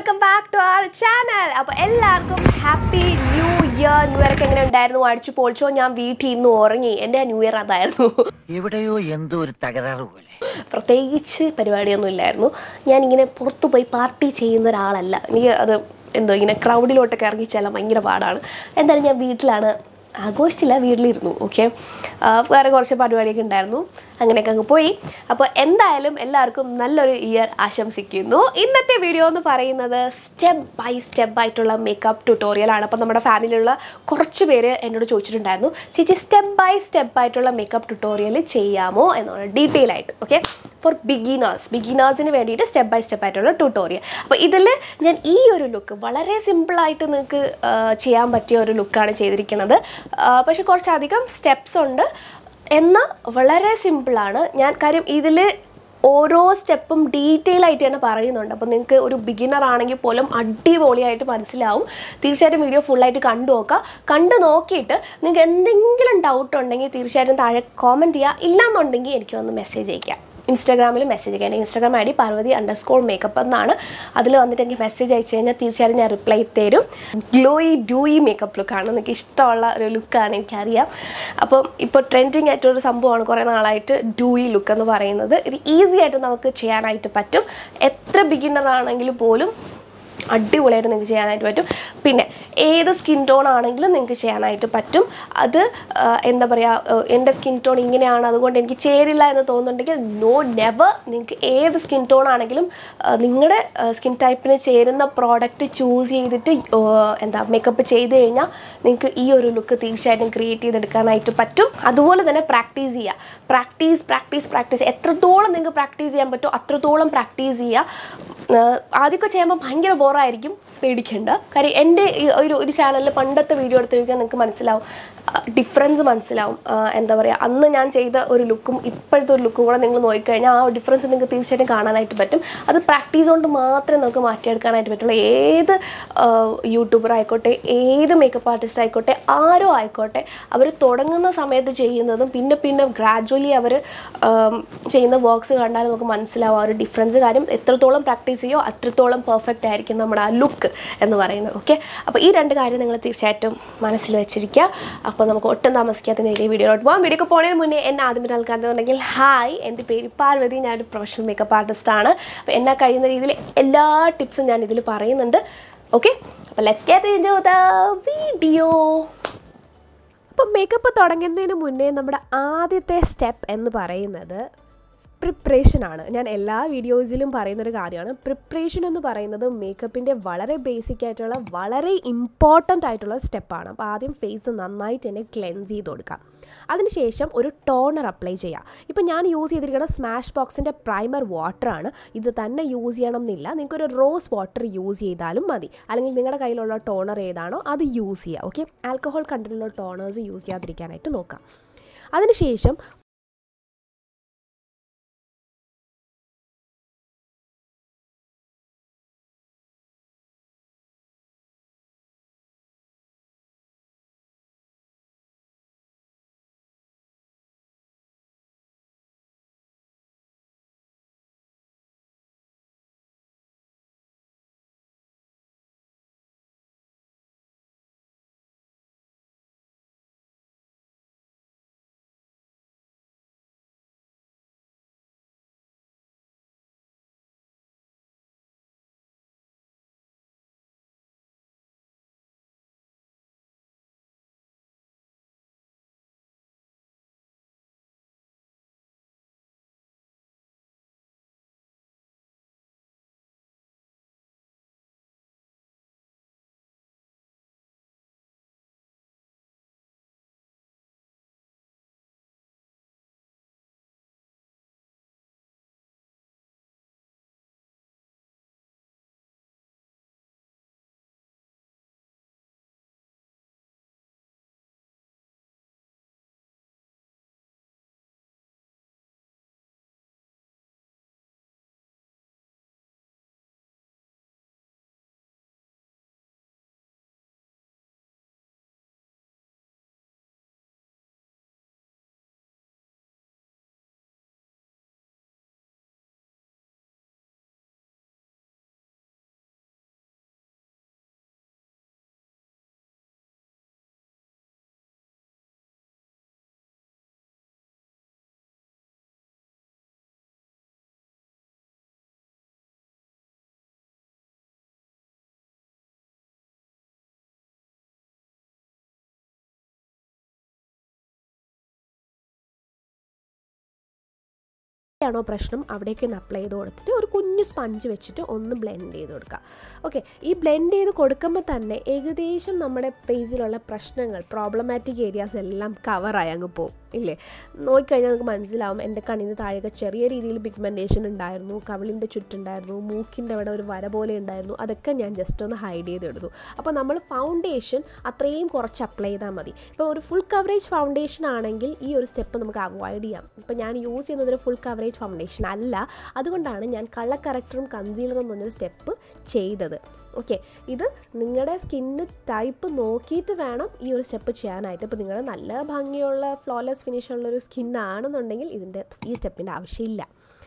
welcome back to our channel. അപ്പോൾ എല്ലാവർക്കും happy new year. New year ഒക്കെ എങ്ങനെ ഉണ്ടായിരുന്നു? അടിച്ചു പൊളിച്ചോ? ഞാൻ വീട്ടിൽ നിന്ന് ഉറങ്ങി. എൻ്റെ ന്യൂ ഇയർ അതായിരുന്നു. എവിടെയോ എന്തോ ഒരു തകരാറ് പോലെ. പ്രത്യേകിച്ച് പരിപാടിയൊന്നും ഇല്ലായിരുന്നു. ഞാനിങ്ങനെ പുറത്തു പോയി പാർട്ടി ചെയ്യുന്ന ഒരാളല്ല. എനിക്ക് അത് എന്തോ ഇങ്ങനെ ക്രൗഡിലോട്ടൊക്കെ ഇറങ്ങിച്ചാൽ ഭയങ്കര പാടാണ്. എന്തായാലും ഞാൻ വീട്ടിലാണ് ആഘോഷിച്ചില്ല, വീട്ടിലിരുന്നു. ഓക്കെ, വേറെ കുറച്ച് പരിപാടിയൊക്കെ ഉണ്ടായിരുന്നു, അങ്ങനെയൊക്കെ അങ്ങ് പോയി. അപ്പോൾ എന്തായാലും എല്ലാവർക്കും നല്ലൊരു ഇയർ ആശംസിക്കുന്നു. ഇന്നത്തെ വീഡിയോ എന്ന് പറയുന്നത് സ്റ്റെപ്പ് ബൈ ആയിട്ടുള്ള മേക്കപ്പ് ട്യൂട്ടോറിയലാണ്. അപ്പോൾ നമ്മുടെ ഫാമിലിയിലുള്ള കുറച്ച് പേര് എന്നോട് ചോദിച്ചിട്ടുണ്ടായിരുന്നു, ചേച്ചി സ്റ്റെപ്പ് ആയിട്ടുള്ള മേക്കപ്പ് ട്യൂട്ടോറിയൽ ചെയ്യാമോ എന്നാണ്, ഡീറ്റെയിൽ ആയിട്ട്. ഓക്കെ, ഫോർ ബിഗിനേഴ്സിന് വേണ്ടിയിട്ട് സ്റ്റെപ്പ് ബൈ ആയിട്ടുള്ള ട്യൂട്ടോറിയൽ. അപ്പോൾ ഇതിൽ ഞാൻ ഈ ഒരു ലുക്ക് വളരെ സിമ്പിളായിട്ട് നിങ്ങൾക്ക് ചെയ്യാൻ പറ്റിയ ഒരു ലുക്കാണ് ചെയ്തിരിക്കുന്നത്. പക്ഷെ കുറച്ചധികം സ്റ്റെപ്സ് ഉണ്ട്, എന്നാൽ വളരെ സിമ്പിളാണ്. കാര്യം ഇതിൽ ഓരോ സ്റ്റെപ്പും ഡീറ്റെയിൽ ആയിട്ട് തന്നെ പറയുന്നുണ്ട്. അപ്പോൾ നിങ്ങൾക്ക് ഒരു ബിഗിനർ ആണെങ്കിൽ പോലും അടിപൊളിയായിട്ട് മനസ്സിലാവും. തീർച്ചയായിട്ടും വീഡിയോ ഫുള്ളായിട്ട് കണ്ടു നോക്കുക. കണ്ടു നോക്കിയിട്ട് നിങ്ങൾക്ക് എന്തെങ്കിലും ഡൗട്ട് ഉണ്ടെങ്കിൽ തീർച്ചയായിട്ടും താഴെ കോമൻറ്റ് ചെയ്യുക. ഇല്ലാന്നുണ്ടെങ്കിൽ എനിക്ക് വന്ന് മെസ്സേജ് അയക്കാം. ഇൻസ്റ്റാഗ്രാമിൽ മെസ്സേജ് അയക്കാം. എൻ്റെ ഇൻസ്റ്റാഗ്രാം ഐ ഡി parvathynanduoffcl എന്നാണ്. അതിൽ വന്നിട്ട് എനിക്ക് മെസ്സേജ് അയച്ചു കഴിഞ്ഞാൽ തീർച്ചയായിട്ടും ഞാൻ റിപ്ലൈ തരും. ഡ്യൂയി മേക്കപ്പ് ലുക്കാണ്, നിങ്ങൾക്ക് ഇഷ്ടമുള്ള ഒരു ലുക്കാണ്, എനിക്കറിയാം. അപ്പം ഇപ്പോൾ ട്രെൻഡിങ് ആയിട്ടൊരു സംഭവമാണ് കുറേ നാളായിട്ട് ഡ്യൂയി ലുക്ക് എന്ന് പറയുന്നത്. ഇത് ഈസി ആയിട്ട് നമുക്ക് ചെയ്യാനായിട്ട് പറ്റും. എത്ര ബിഗിനർ ആണെങ്കിലും പോലും അടിപൊളിയായിട്ട് നിങ്ങൾക്ക് ചെയ്യാനായിട്ട് പറ്റും. പിന്നെ ഏത് സ്കിൻ ടോൺ ആണെങ്കിലും നിങ്ങൾക്ക് ചെയ്യാനായിട്ട് പറ്റും. അത് എന്താ പറയുക, എൻ്റെ സ്കിൻ ടോൺ ഇങ്ങനെയാണ് അതുകൊണ്ട് എനിക്ക് ചേരില്ല എന്ന് തോന്നുന്നുണ്ടെങ്കിൽ നെവർ. നിങ്ങൾക്ക് ഏത് സ്കിൻ ടോൺ ആണെങ്കിലും നിങ്ങളുടെ സ്കിൻ ടൈപ്പിന് ചേരുന്ന പ്രോഡക്റ്റ് ചൂസ് ചെയ്തിട്ട് മേക്കപ്പ് ചെയ്ത് കഴിഞ്ഞാൽ നിങ്ങൾക്ക് ഈ ഒരു ലുക്ക് തീർച്ചയായിട്ടും ക്രിയേറ്റ് ചെയ്തെടുക്കാനായിട്ട് പറ്റും. അതുപോലെ തന്നെ പ്രാക്ടീസ് ചെയ്യുക. പ്രാക്ടീസ് എത്രത്തോളം നിങ്ങൾക്ക് പ്രാക്ടീസ് ചെയ്യാൻ പറ്റുമോ അത്രത്തോളം പ്രാക്ടീസ് ചെയ്യുക. ആദ്യമൊക്കെ ചെയ്യുമ്പോൾ ഭയങ്കര ബോറായിരിക്കും, പേടിക്കേണ്ട. കാര്യം എൻ്റെ ഒരു ചാനലിൽ പണ്ടത്തെ വീഡിയോ എടുത്ത് നോക്കിയാൽ നിങ്ങൾക്ക് മനസ്സിലാവും, ഡിഫറൻസ് മനസ്സിലാവും. എന്താ പറയുക, അന്ന് ഞാൻ ചെയ്ത ഒരു ലുക്കും ഇപ്പോഴത്തെ ഒരു ലുക്കും കൂടെ നിങ്ങൾ നോക്കിക്കഴിഞ്ഞാൽ ആ ഡിഫറൻസ് നിങ്ങൾക്ക് തീർച്ചയായിട്ടും കാണാനായിട്ട് പറ്റും. അത് പ്രാക്ടീസ് കൊണ്ട് മാത്രമേ നമുക്ക് മാറ്റിയെടുക്കാനായിട്ട് പറ്റുള്ളൂ. ഏത് യൂട്യൂബർ ആയിക്കോട്ടെ, ഏത് മേക്കപ്പ് ആർട്ടിസ്റ്റ് ആയിക്കോട്ടെ, ആരോ ആയിക്കോട്ടെ, അവർ തുടങ്ങുന്ന സമയത്ത് ചെയ്യുന്നതും പിന്നെ ഗ്രാജുവലി അവർ ചെയ്യുന്ന വർക്ക്സ് കണ്ടാൽ നമുക്ക് മനസ്സിലാവും ആ ഒരു ഡിഫറൻസ്. കാര്യം എത്രത്തോളം പ്രാക്ടീസ് ചെയ്യോ അത്രത്തോളം പെർഫെക്റ്റ് ആയിരിക്കും നമ്മുടെ ആ ലുക്ക് എന്ന് പറയുന്നത്. ഓക്കെ, അപ്പോൾ ഈ രണ്ട് കാര്യം നിങ്ങൾ തീർച്ചയായിട്ടും മനസ്സിൽ വെച്ചിരിക്കുക. അപ്പോൾ നമുക്ക് ഒട്ടും താമസിക്കാത്ത നേരിയ വീഡിയോയിലോട്ട് പോകാം. വീഡിയോക്ക് പോകുന്നതിന് മുന്നേ എന്നെ ആദ്യമായിട്ട് ആൾക്കാരുണ്ടെങ്കിൽ ഹായ്, എൻ്റെ പേര് പാർവതി, ഞാനൊരു പ്രൊഫഷണൽ മേക്കപ്പ് ആർട്ടിസ്റ്റാണ്. അപ്പോൾ എന്നെ കഴിയുന്ന രീതിയിൽ എല്ലാ ടിപ്സും ഞാൻ ഇതിൽ പറയുന്നുണ്ട്. ഓക്കെ, അപ്പോൾ let's get into the video. അപ്പോൾ മേക്കപ്പ് തുടങ്ങുന്നതിന് മുന്നേ നമ്മുടെ ആദ്യത്തെ സ്റ്റെപ്പ് എന്ന് പറയുന്നത് പ്രിപ്പറേഷനാണ്. ഞാൻ എല്ലാ വീഡിയോസിലും പറയുന്നൊരു കാര്യമാണ്. പ്രിപ്പറേഷൻ എന്ന് പറയുന്നത് മേക്കപ്പിൻ്റെ വളരെ ബേസിക് ആയിട്ടുള്ള വളരെ ഇമ്പോർട്ടൻ്റ് ആയിട്ടുള്ള സ്റ്റെപ്പാണ്. അപ്പോൾ ആദ്യം ഫേസ് നന്നായിട്ട് തന്നെ ക്ലെൻസ് ചെയ്ത് കൊടുക്കാം. അതിനുശേഷം ഒരു ടോണർ അപ്ലൈ ചെയ്യുക. ഇപ്പോൾ ഞാൻ യൂസ് ചെയ്തിരിക്കുന്ന സ്മാഷ്ബോക്സിൻ്റെ പ്രൈമർ വാട്ടറാണ്. ഇത് തന്നെ യൂസ് ചെയ്യണം എന്നില്ല, നിങ്ങൾക്കൊരു റോസ് വാട്ടർ യൂസ് ചെയ്താലും മതി. അല്ലെങ്കിൽ നിങ്ങളുടെ കയ്യിലുള്ള ടോണർ ഏതാണോ അത് യൂസ് ചെയ്യുക. ഓക്കെ, ആൽക്കഹോൾ കണ്ടന്റുള്ള ടോണേഴ്സ് യൂസ് ചെയ്യാതിരിക്കാനായിട്ട് നോക്കാം. അതിനുശേഷം എവിടെയാണോ പ്രശ്നം അവിടേക്ക് ഒന്ന് അപ്ലൈ ചെയ്ത് കൊടുത്തിട്ട് ഒരു കുഞ്ഞു സ്പഞ്ച് വെച്ചിട്ട് ഒന്ന് ബ്ലെൻഡ് ചെയ്ത് കൊടുക്കുക. ഓക്കെ, ഈ ബ്ലെൻഡ് ചെയ്ത് കൊടുക്കുമ്പോൾ തന്നെ ഏകദേശം നമ്മുടെ ഫേസിലുള്ള പ്രശ്നങ്ങൾ, പ്രോബ്ലമാറ്റിക് ഏരിയാസ് എല്ലാം കവറായി അങ്ങ് പോകും ഇല്ലേ. നോക്കിക്കഴിഞ്ഞാൽ നമുക്ക് മനസ്സിലാവും എൻ്റെ കണ്ണിന് താഴെയൊക്കെ ചെറിയ രീതിയിൽ പിഗ്മെൻറ്റേഷൻ ഉണ്ടായിരുന്നു, കവിളിൻ്റെ ചുറ്റുണ്ടായിരുന്നു, മൂക്കിൻ്റെ അവിടെ ഒരു വര പോലെ ഉണ്ടായിരുന്നു. അതൊക്കെ ഞാൻ ജസ്റ്റ് ഒന്ന് ഹൈഡ് ചെയ്തെടുത്തു. അപ്പോൾ നമ്മൾ ഫൗണ്ടേഷൻ അത്രയും കുറച്ച് അപ്ലൈ ചെയ്താൽ മതി. ഇപ്പോൾ ഒരു ഫുൾ കവറേജ് ഫൗണ്ടേഷൻ ആണെങ്കിൽ ഈ ഒരു സ്റ്റെപ്പ് നമുക്ക് അവോയ്ഡ് ചെയ്യാം. ഇപ്പോൾ ഞാൻ യൂസ് ചെയ്യുന്നത് ഒരു ഫുൾ കവറേജ് ഫൗണ്ടേഷൻ അല്ല, അതുകൊണ്ടാണ് ഞാൻ കളർ കറക്ടറും കൺസീലറും എന്ന് പറഞ്ഞൊരു സ്റ്റെപ്പ് ചെയ്തത്. ഓക്കെ, ഇത് നിങ്ങളുടെ സ്കിന്ന് ടൈപ്പ് നോക്കിയിട്ട് വേണം ഈ ഒരു സ്റ്റെപ്പ് ചെയ്യാനായിട്ട്. ഇപ്പോൾ നിങ്ങളുടെ നല്ല ഭംഗിയുള്ള ഫ്ലോലെസ് ഫിനിഷുള്ളൊരു സ്കിന്നാണെന്നുണ്ടെങ്കിൽ ഈ സ്റ്റെപ്പിൻ്റെ ആവശ്യമില്ല.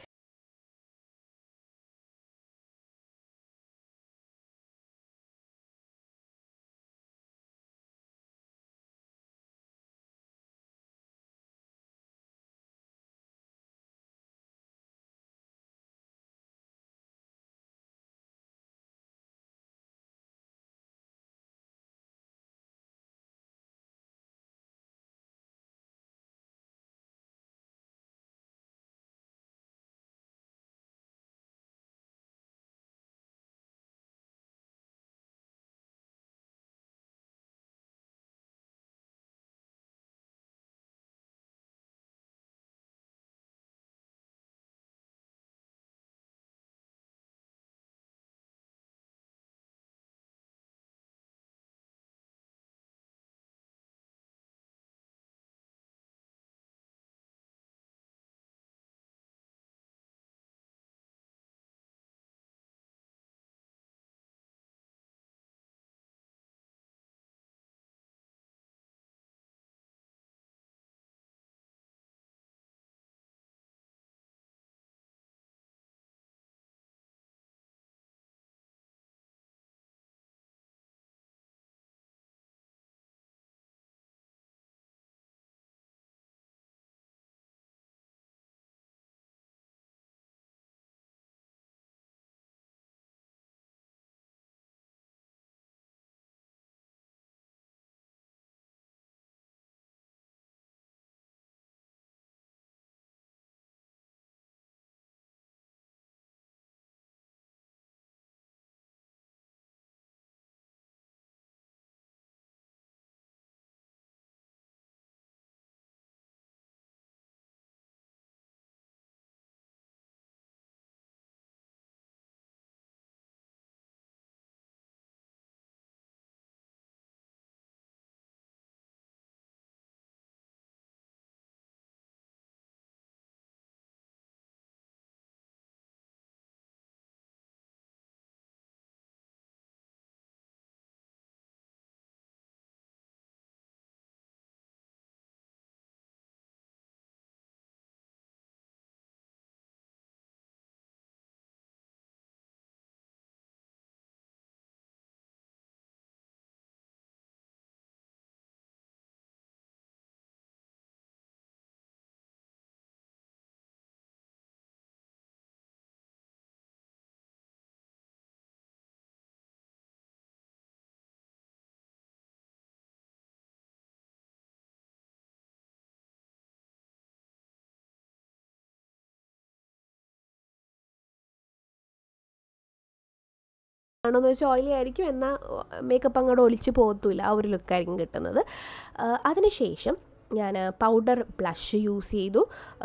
ആണോന്ന് വെച്ചാൽ ഓയിലി ആയിരിക്കും, എന്നാൽ മേക്കപ്പ് അങ്ങോട്ട് ഒലിച്ച് പോകത്തുമില്ല, ആ ഒരു ലുക്കായിരിക്കും കിട്ടുന്നത്. അതിനുശേഷം ഞാൻ പൗഡർ ബ്ലഷ് യൂസ് ചെയ്തു.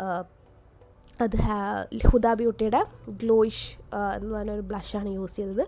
അത് ഹുദ ബ്യൂട്ടിയുടെ ഗ്ലോയിഷ് എന്ന് പറഞ്ഞൊരു ബ്ലഷാണ് യൂസ് ചെയ്തത്.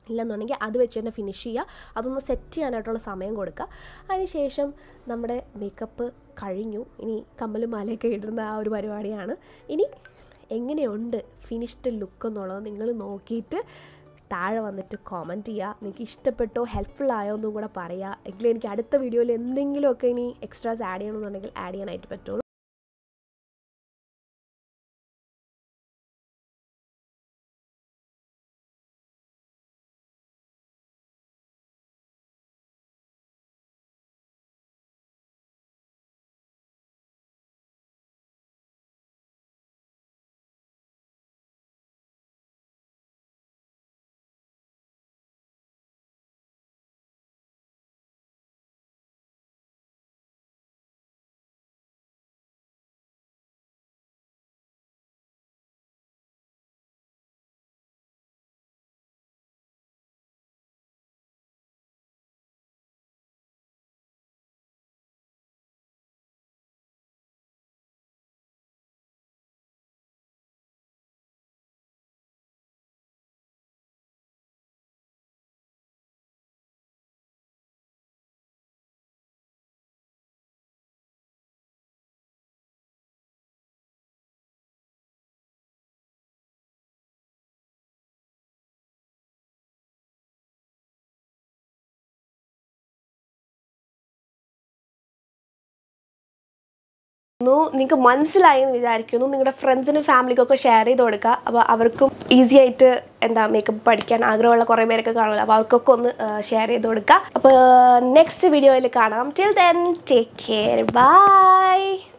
ഇല്ലെന്നുണ്ടെങ്കിൽ അത് വെച്ച് തന്നെ ഫിനിഷ് ചെയ്യുക. അതൊന്ന് സെറ്റ് ചെയ്യാനായിട്ടുള്ള സമയം കൊടുക്കുക. അതിനുശേഷം നമ്മുടെ മേക്കപ്പ് കഴിഞ്ഞു. ഇനി കമ്മലും മാലയൊക്കെ ഇടുന്ന ആ ഒരു പരിപാടിയാണ്. ഇനി എങ്ങനെയുണ്ട് ഫിനിഷ്ഡ് ലുക്ക് എന്നുള്ളത് നിങ്ങൾ നോക്കിയിട്ട് താഴെ വന്നിട്ട് കോമൻറ്റ് ചെയ്യുക. നിങ്ങൾക്ക് ഇഷ്ടപ്പെട്ടോ ഹെൽപ്ഫുൾ ആയോ എന്നും കൂടെ പറയുക. എങ്കിലും എനിക്ക് അടുത്ത വീഡിയോയിൽ എന്തെങ്കിലുമൊക്കെ ഇനി എക്സ്ട്രാസ് ആഡ് ചെയ്യണമെന്നുണ്ടെങ്കിൽ ആഡ് ചെയ്യാനായിട്ട് പറ്റുള്ളൂ. നിങ്ങൾക്ക് മനസ്സിലായെന്ന് വിചാരിക്കുന്നു. നിങ്ങളുടെ ഫ്രണ്ട്സിനും ഫാമിലിക്കൊക്കെ ഷെയർ ചെയ്ത് കൊടുക്കുക. അപ്പോൾ അവർക്കും ഈസി ആയിട്ട് മേക്കപ്പ് പഠിക്കാൻ ആഗ്രഹമുള്ള കുറേ പേരൊക്കെ കാണുമല്ലോ. അപ്പോൾ അവർക്കൊക്കെ ഒന്ന് ഷെയർ ചെയ്ത് കൊടുക്കുക. അപ്പോൾ നെക്സ്റ്റ് വീഡിയോയിൽ കാണാം. Till then take care. By.